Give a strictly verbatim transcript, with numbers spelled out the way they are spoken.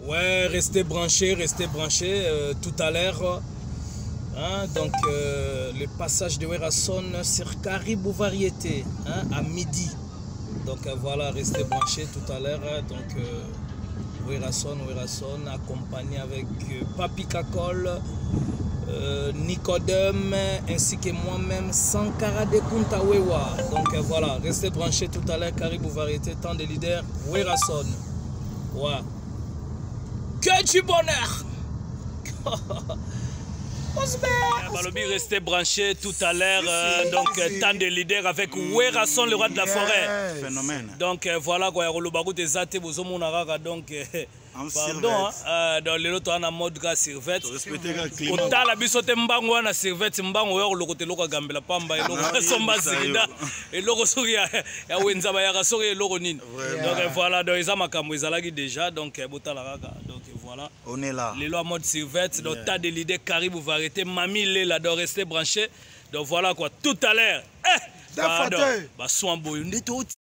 Ouais, restez branchés, restez branchés euh, tout à l'heure. Hein, donc euh, le passage de Werason sur Caribou Variété hein, à midi. Donc euh, voilà, restez branchés tout à l'heure. Donc euh, Werason, Werason accompagné avec euh, Papi Kakol, euh, Nicodème ainsi que moi-même Sankara de Kuntawewa. Donc euh, voilà, restez branchés tout à l'heure. Caribou Variété, temps de leader, Werason. Ouais. Que du bonheur. Balobi restait branché tout à l'heure, euh, donc euh, temps de leader avec Werason, le roi de la forêt. Phénomène. Donc euh, voilà quoi, Rolobago des athées, vous avez donc pardon, hein, dans le lot on a mode gars servette. Autant la bisote mbango na servette mbango yo le côté loka gambela pamba et loka somba zinda et loko sori ya wenza ba ya sori loko nini. Donc voilà, donc ils ont makambo ezalaki déjà donc botala kaka. Donc voilà. On est là. Les lois mode servette, donc tas de leader Caribou Variété, mamie Lé là doit rester branché. Donc voilà quoi, tout à l'heure. Eh, bah, bah, soin beau,